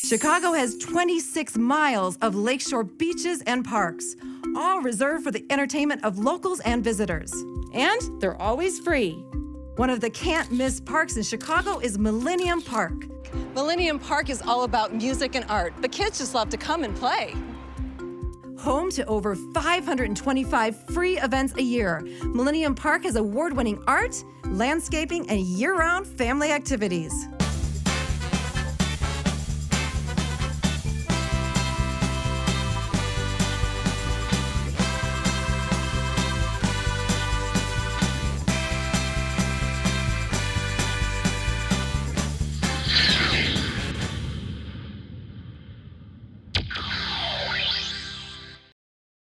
Chicago has 26 miles of lakeshore beaches and parks, all reserved for the entertainment of locals and visitors. And they're always free. One of the can't-miss parks in Chicago is Millenium Park. Millenium Park is all about music and art, but kids just love to come and play. Home to over 525 free events a year, Millenium Park has award-winning art, landscaping, and year-round family activities.